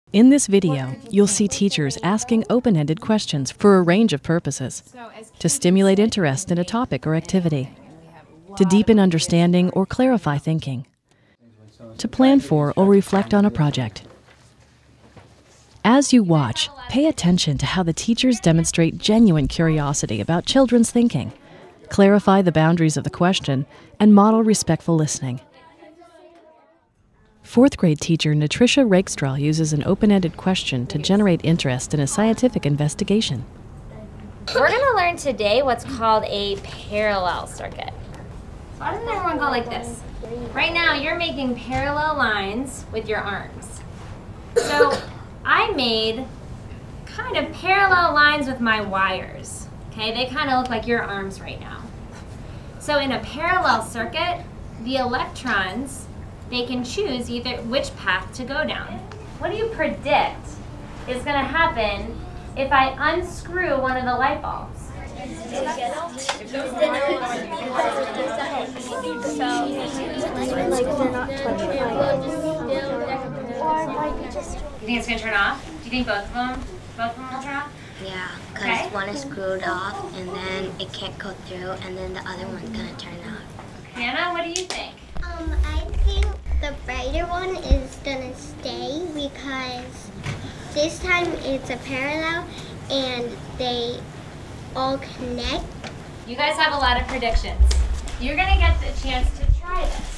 In this video, you'll see teachers asking open-ended questions for a range of purposes: to stimulate interest in a topic or activity, to deepen understanding or clarify thinking, to plan for or reflect on a project. As you watch, pay attention to how the teachers demonstrate genuine curiosity about children's thinking, clarify the boundaries of the question, and model respectful listening. Fourth grade teacher Natrisha Rakestraw uses an open-ended question to generate interest in a scientific investigation. We're going to learn today what's called a parallel circuit. So why doesn't everyone go like this? Right now you're making parallel lines with your arms. So I made kind of parallel lines with my wires. Okay, they kind of look like your arms right now. So in a parallel circuit, the electrons, they can choose either which path to go down. What do you predict is going to happen if I unscrew one of the light bulbs? You think it's going to turn off? Do you think both of them will turn off? Yeah, because one is screwed off and then it can't go through and then the other one's going to turn off. Hannah, what do you think? I think the brighter one is gonna stay because this time it's a parallel and they all connect. You guys have a lot of predictions. You're gonna get the chance to try this.